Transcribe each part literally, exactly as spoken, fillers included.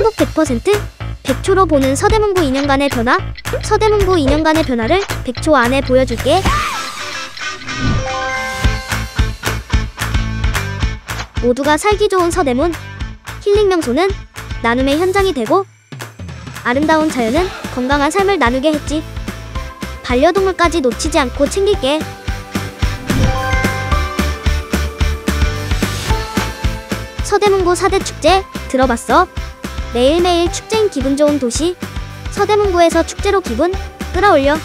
행복 백 퍼센트? 백 초로 보는 서대문구 이 년간의 변화? 서대문구 이 년간의 변화를 백 초 안에 보여줄게. 모두가 살기 좋은 서대문. 힐링 명소는 나눔의 현장이 되고, 아름다운 자연은 건강한 삶을 나누게 했지. 반려동물까지 놓치지 않고 챙길게. 서대문구 사 대 축제 들어봤어? 매일매일 축제인 기분 좋은 도시. 서대문구에서 축제로 기분 끌어올려.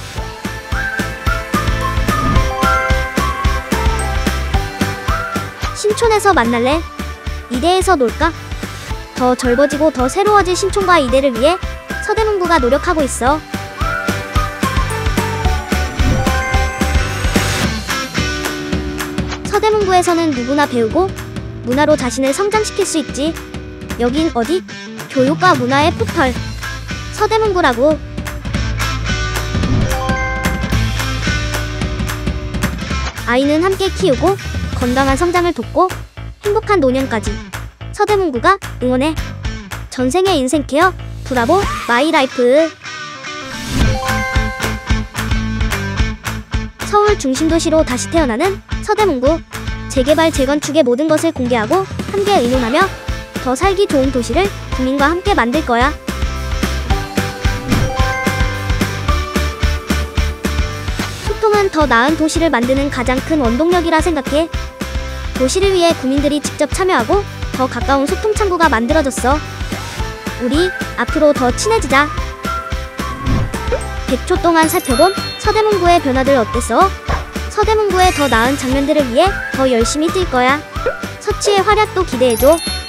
신촌에서 만날래? 이대에서 놀까? 더 젊어지고 더 새로워질 신촌과 이대를 위해 서대문구가 노력하고 있어. 서대문구에서는 누구나 배우고 문화로 자신을 성장시킬 수 있지. 여긴 어디? 교육과 문화의 포털 서대문구라고. 아이는 함께 키우고 건강한 성장을 돕고 행복한 노년까지 서대문구가 응원해. 전생의 인생 케어 브라보 마이라이프. 서울 중심도시로 다시 태어나는 서대문구. 재개발 재건축의 모든 것을 공개하고 함께 의논하며 더 살기 좋은 도시를 국민과 함께 만들 거야. 소통은 더 나은 도시를 만드는 가장 큰 원동력이라 생각해. 도시를 위해 국민들이 직접 참여하고 더 가까운 소통 창구가 만들어졌어. 우리 앞으로 더 친해지자. 백 초 동안 살펴본 서대문구의 변화들 어땠어? 서대문구의 더 나은 장면들을 위해 더 열심히 뛸 거야. 서치의 활약도 기대해줘.